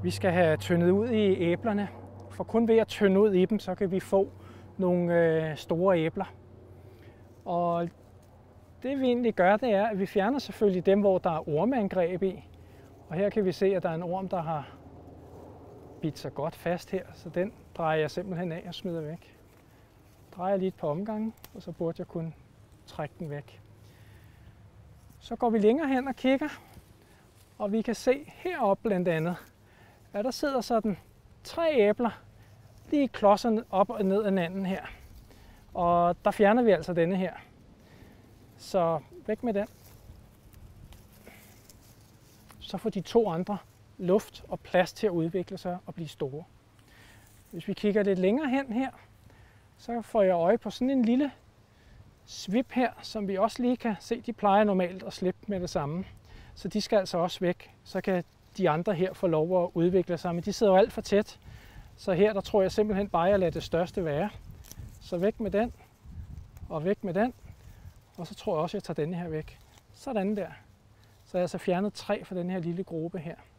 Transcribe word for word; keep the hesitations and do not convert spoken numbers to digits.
Vi skal have tyndet ud i æblerne, for kun ved at tynde ud i dem, så kan vi få nogle øh, store æbler. Og det vi egentlig gør, det er, at vi fjerner selvfølgelig dem, hvor der er ormeangreb i. Og her kan vi se, at der er en orm, der har bidt sig godt fast her, så den drejer jeg simpelthen af og smider væk. Drejer lige et par omgange, og så burde jeg kunne trække den væk. Så går vi længere hen og kigger, og vi kan se heroppe blandt andet, at der sidder sådan tre æbler lige klodserne op og ned ad hinanden her. Og der fjerner vi altså denne her. Så væk med den. Så får de to andre luft og plads til at udvikle sig og blive store. Hvis vi kigger lidt længere hen her, så får jeg øje på sådan en lille svip her, som vi også lige kan se, de plejer normalt at slippe med det samme. Så de skal altså også væk. Så kan de andre her få lov at udvikle sig, men de sidder jo alt for tæt. Så her der tror jeg simpelthen bare, at jeg lader det største være. Så væk med den, og væk med den. Og så tror jeg også, at jeg tager denne her væk. Sådan der. Så jeg har altså fjernet tre fra den her lille gruppe her.